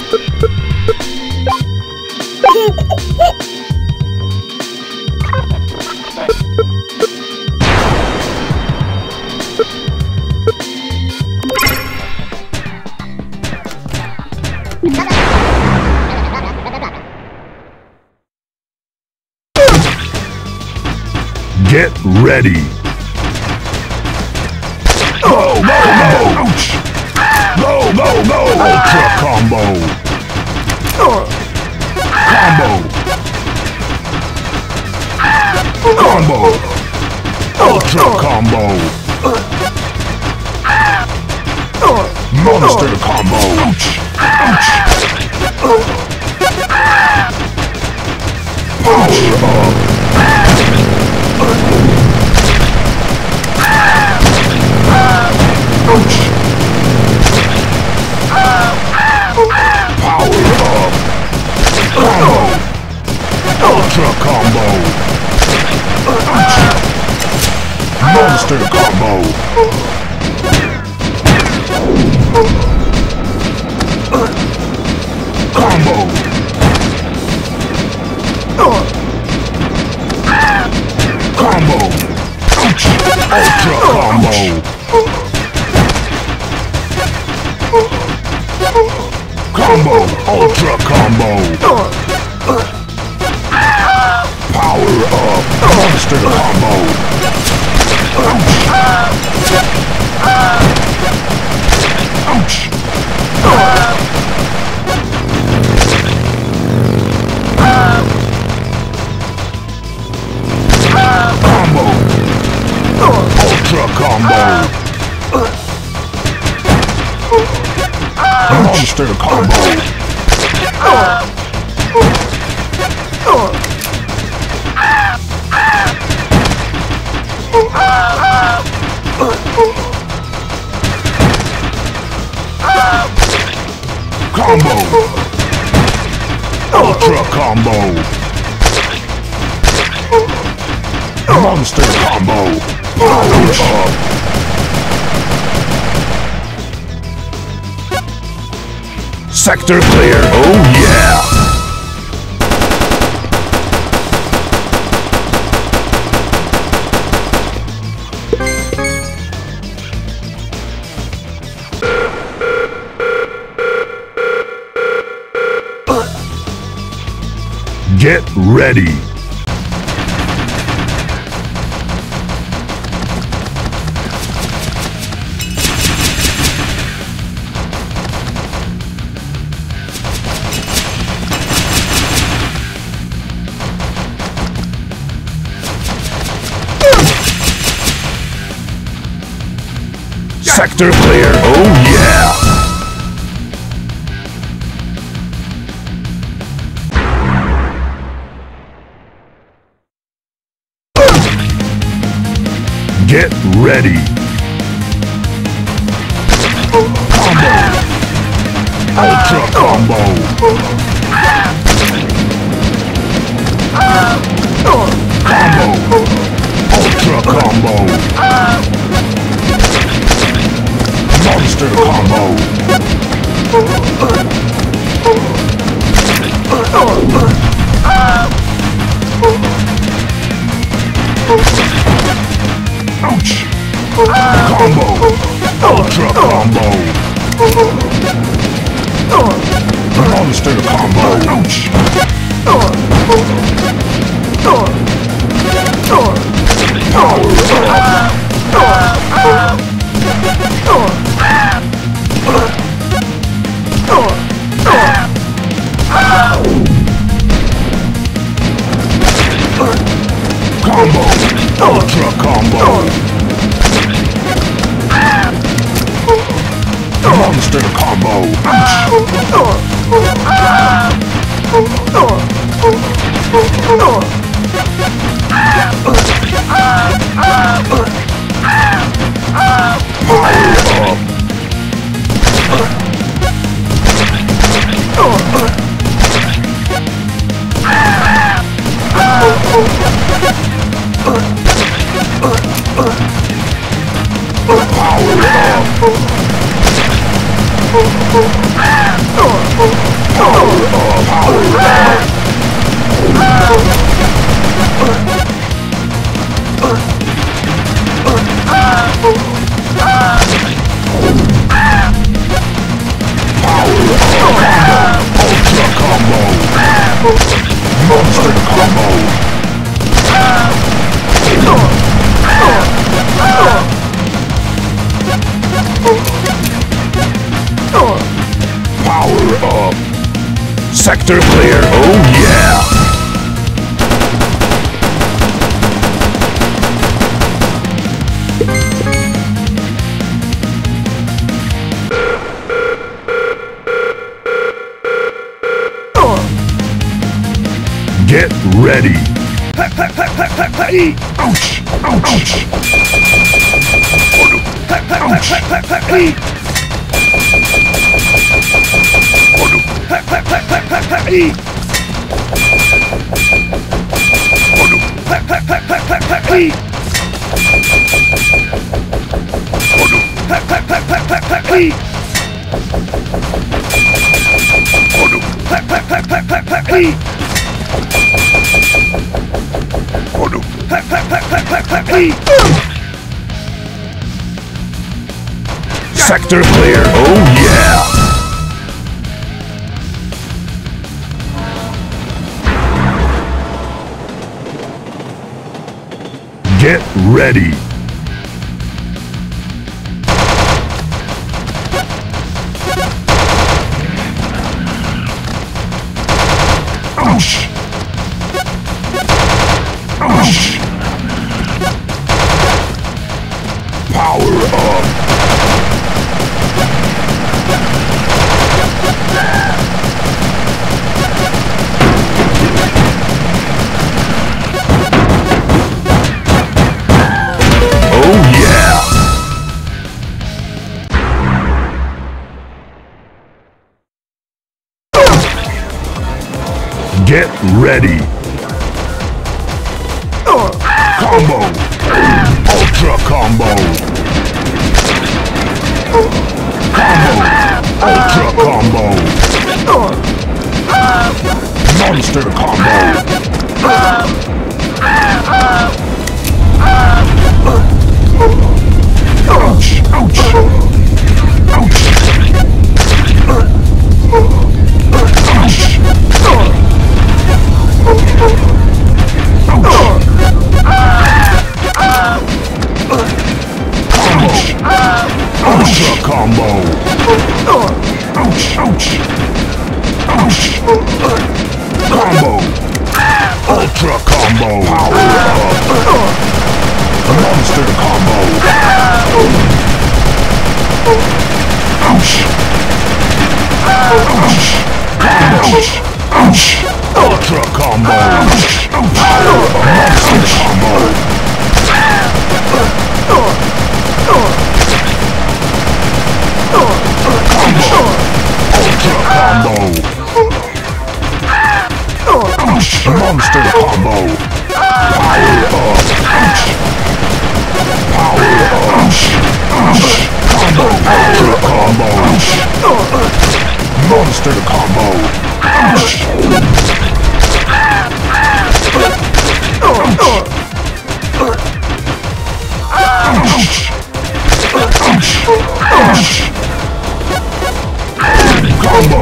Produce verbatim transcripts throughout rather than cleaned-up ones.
Get ready. Oh, no, no! Ouch! No, no, no! Ultra combo! Combo! Combo! Ultra combo! Monster combo! Ouch! Ouch! Power up! Ouch! Power up! Combo! Ultra combo! Ouch! Monster combo! Combo! Combo! Ouch! Ultra combo! Combo! Ultra combo! Power up! Monster combo! Ouch! Ouch! Combo! Ultra combo! Monster combo! Combo! Ultra combo! Monster combo! Power up! Sector clear! Oh yeah! Get ready! Sector clear! Oh yeah! Get ready! Combo! Ultra combo! Combo! Ultra combo! Monster combo! Ouch! Combo! Ultra combo! Monster combo! Ouch! Power up! Combo! Ultra combo! Monster combo! Power up! Power up! Monster combo! Power up! Sector clear, oh yeah! Get ready! Ouch! Ouch! Ouch! Sector clear, oh yeah! Get ready! Ouch! Ouch! Power up! Oh yeah! Get ready! Combo! Ultra combo! Combo! Ultra combo! Monster combo! Ouch! Ouch! Ouch! Ultra combo! Ouch! Ouch! Ouch! Combo! Ultra combo! Power up! Monster combo! Ouch! Ouch! Ouch! Ouch! Ultra combo! Ouch! Power up! Monster combo! Ultra combo! Ouch! Monster combo! Power up! Ouch! Power up! Ouch! Ouch! Combo! Ultra combo! Ouch! Monster combo! Ouch! Ouch! Ouch! Ouch! Combo!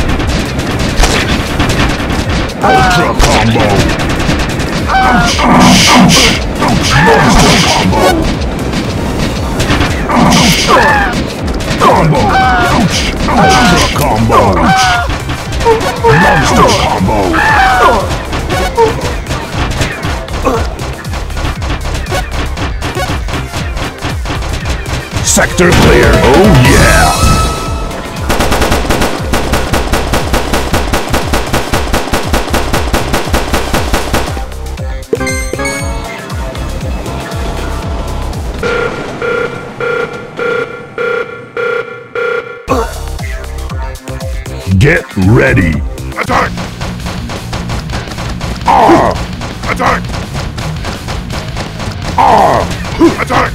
Ultra combo! Ouch! Ouch! Ouch! Monster combo! Ouch! Combo! Ouch! Ultra combo! Ouch! Monster combo! Sector clear, oh yeah! Get ready! Attack! Ah! Attack! Ah! Attack!